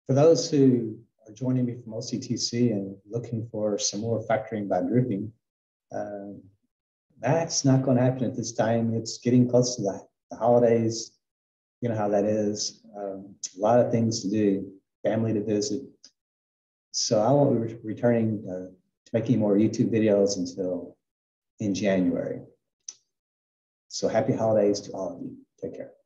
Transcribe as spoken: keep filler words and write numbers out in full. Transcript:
For those who are joining me from O C T C and looking for some more factoring by grouping, um, that's not going to happen at this time. It's getting close to the, the holidays. You know how that is. Um, a lot of things to do, family to visit. So I won't be re returning uh, to making more YouTube videos until in January. So happy holidays to all of you. Take care.